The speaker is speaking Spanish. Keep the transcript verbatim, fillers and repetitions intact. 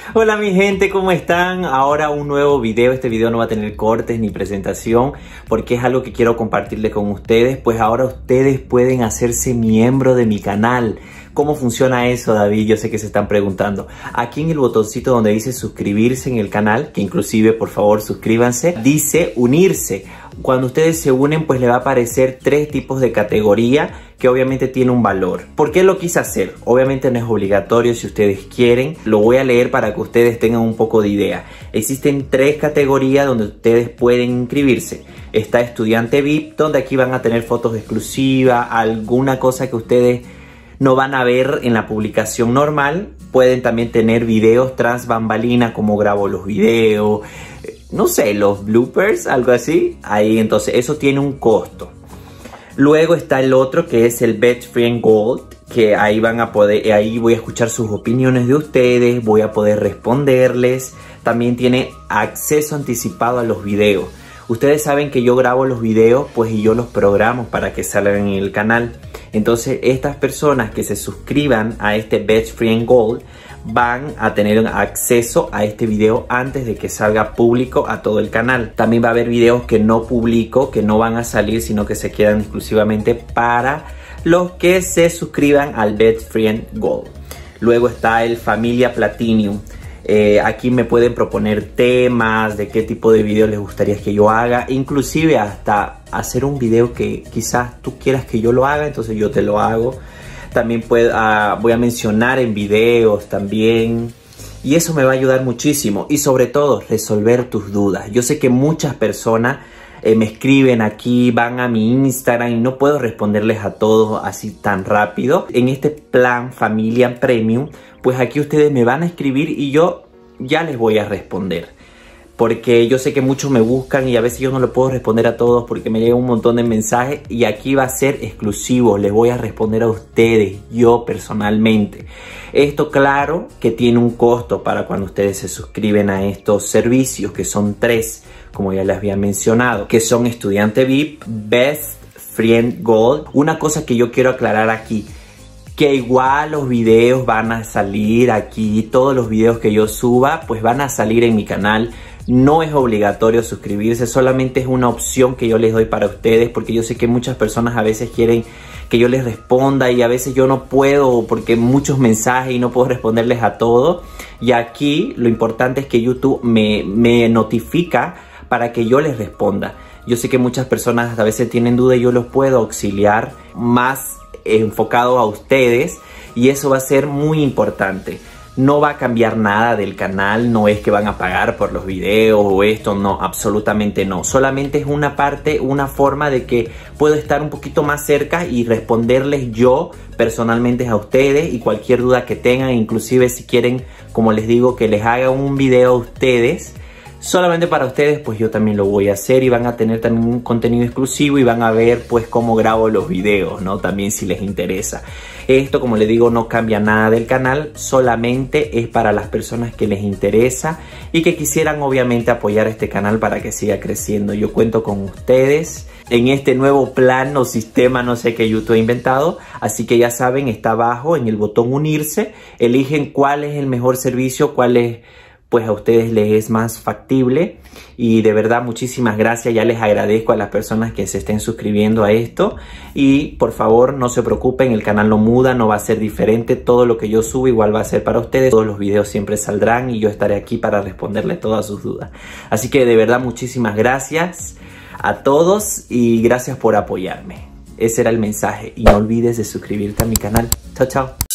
Hola mi gente, ¿cómo están? Ahora un nuevo video. Este video no va a tener cortes ni presentación porque es algo que quiero compartirle con ustedes. Pues ahora ustedes pueden hacerse miembro de mi canal. ¿Cómo funciona eso, David? Yo sé que se están preguntando. Aquí en el botoncito donde dice suscribirse en el canal, que inclusive por favor suscríbanse, dice unirse. Cuando ustedes se unen, pues le va a aparecer tres tipos de categoría que obviamente tiene un valor. ¿Por qué lo quise hacer? Obviamente no es obligatorio, si ustedes quieren. Lo voy a leer para que ustedes tengan un poco de idea. Existen tres categorías donde ustedes pueden inscribirse. Está estudiante V I P, donde aquí van a tener fotos exclusivas, alguna cosa que ustedes no van a ver en la publicación normal. Pueden también tener videos tras bambalina, como grabo los videos, no sé, los bloopers, algo así. Ahí entonces eso tiene un costo. Luego está el otro que es el Best Friend Gold, que ahí van a poder, ahí voy a escuchar sus opiniones de ustedes, voy a poder responderles. También tiene acceso anticipado a los videos. Ustedes saben que yo grabo los videos, pues, y yo los programo para que salgan en el canal. Entonces, estas personas que se suscriban a este Best Friend Gold van a tener acceso a este video antes de que salga público a todo el canal. También va a haber videos que no publico, que no van a salir, sino que se quedan exclusivamente para los que se suscriban al Best Friend Gold. Luego está el Familia Platinum. Eh, aquí me pueden proponer temas de qué tipo de video les gustaría que yo haga, inclusive hasta hacer un video que quizás tú quieras que yo lo haga, entonces yo te lo hago. También puedo, uh, voy a mencionar en videos también, y eso me va a ayudar muchísimo. Y sobre todo, resolver tus dudas. Yo sé que muchas personas eh, me escriben aquí, van a mi Instagram y no puedo responderles a todos así tan rápido. En este plan Familia Premium, pues aquí ustedes me van a escribir y yo ya les voy a responder. Porque yo sé que muchos me buscan y a veces yo no le puedo responder a todos porque me llega un montón de mensajes, y aquí va a ser exclusivo. Les voy a responder a ustedes, yo personalmente. Esto claro que tiene un costo para cuando ustedes se suscriben a estos servicios, que son tres, como ya les había mencionado, que son Estudiante V I P, Best Friend Gold. Una cosa que yo quiero aclarar aquí, que igual los videos van a salir aquí, todos los videos que yo suba pues van a salir en mi canal. No es obligatorio suscribirse, solamente es una opción que yo les doy para ustedes, porque yo sé que muchas personas a veces quieren que yo les responda y a veces yo no puedo porque muchos mensajes y no puedo responderles a todo. Y aquí lo importante es que YouTube me, me notifica para que yo les responda. Yo sé que muchas personas a veces tienen duda y yo los puedo auxiliar más enfocado a ustedes, y eso va a ser muy importante. No va a cambiar nada del canal, no es que van a pagar por los videos o esto, no, absolutamente no. Solamente es una parte, una forma de que puedo estar un poquito más cerca y responderles yo personalmente a ustedes, y cualquier duda que tengan, inclusive si quieren, como les digo, que les haga un video a ustedes, solamente para ustedes, pues yo también lo voy a hacer, y van a tener también un contenido exclusivo y van a ver pues cómo grabo los videos, ¿no? También si les interesa. Esto, como les digo, no cambia nada del canal, solamente es para las personas que les interesa y que quisieran obviamente apoyar este canal para que siga creciendo. Yo cuento con ustedes en este nuevo plan o sistema, no sé qué YouTube ha inventado, así que ya saben, está abajo en el botón unirse, eligen cuál es el mejor servicio, cuál es, pues a ustedes les es más factible. Y de verdad muchísimas gracias, ya les agradezco a las personas que se estén suscribiendo a esto. Y por favor no se preocupen, el canal no muda, no va a ser diferente, todo lo que yo subo igual va a ser para ustedes. Todos los videos siempre saldrán y yo estaré aquí para responderles todas sus dudas. Así que de verdad muchísimas gracias a todos y gracias por apoyarme. Ese era el mensaje, y no olvides de suscribirte a mi canal. Chao, chao.